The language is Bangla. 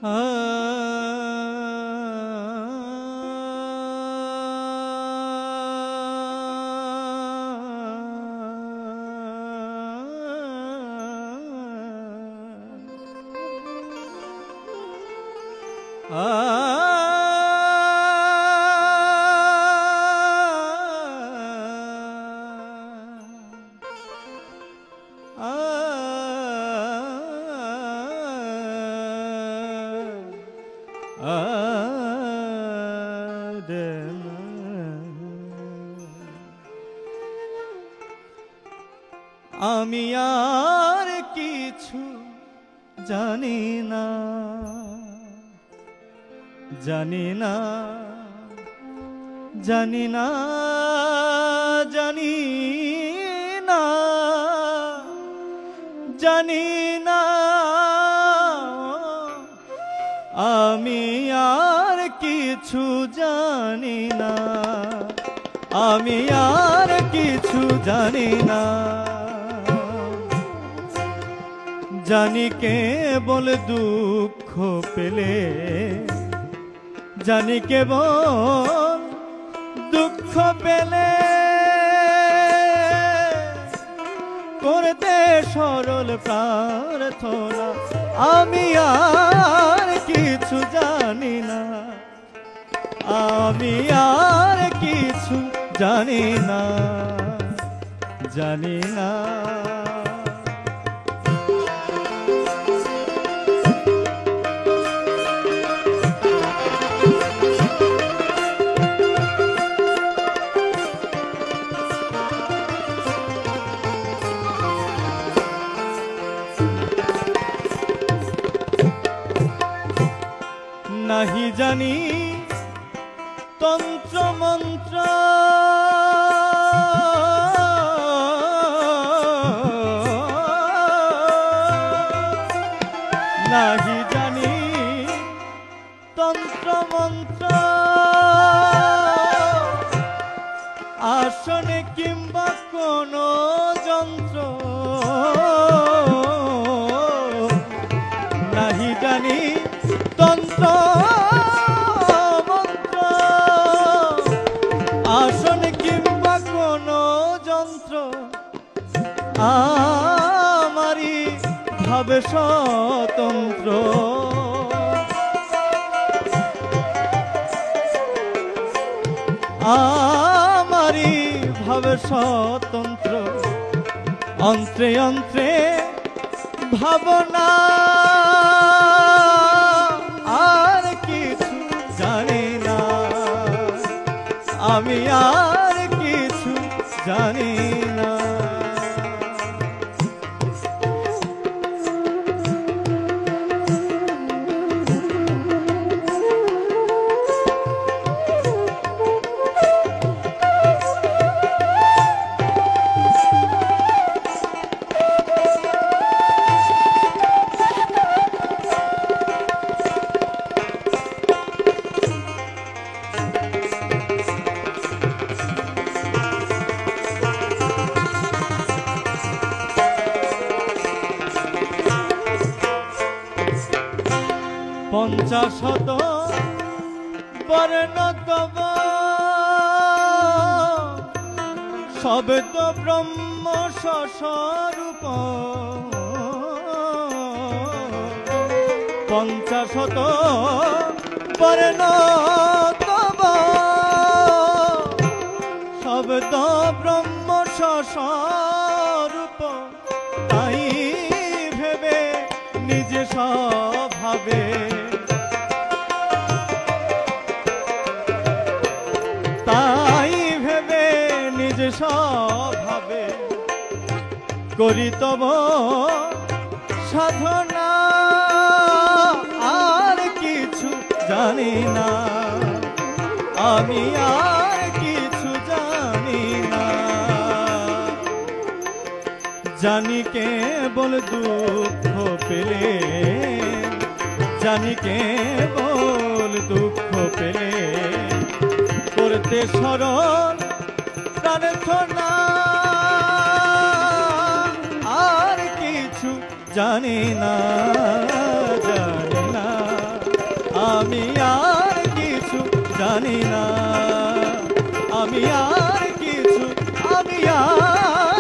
আমি আর কিছু জানি না, জানি না, জানি না, জানি না, জানি না, আমি আর কিছু জানি না, আমি আর কিছু জানি না। জানি কেবল দুঃখ পেলে, জানি কেবল দুঃখ পেলে করতে সরল প্রার্থনা। আমি আর কিছু জানি না, আমি আর কিছু জানি না, জানি না। নাহি জানি তন্ত্র মন্ত্র, নাহি জানি তন্ত্র মন্ত্র, আসনে কিংবা কোন যন্ত্র, নাহি জানি তন্ত্র মন্ত্র, আসন কিংবা কোন যন্ত্র। আমারি ভাবে স্বতন্ত্র, আমারি ভাবে স্বতন্ত্র। অন্ত্রে অন্ত্রে ভাবনা, আর কিছু জানি না, আমি আর কিছু জানি না। পঞ্চাশত বর্ণ কব শব্দ ব্রহ্ম স্বস্বরূপ, পঞ্চাশত বর্ণ কব শব্দ ব্রহ্ম স্বস্বরূপ। তাই ভেবে নিজে স্বভাবে, তাই ভেবে নিজ স্বভাবে করি তব সাধনা। আর কিছু জানি না, আমি আর কিছু জানি না। জানি কেবল দুঃখ পেলে, জানি কেবল দুঃখ পেলে করতে সরল প্রার্থনা। আর কিছু জানি না, জানি না। আমি আর কিছু জানি না, আমি আর কিছু, আমি আর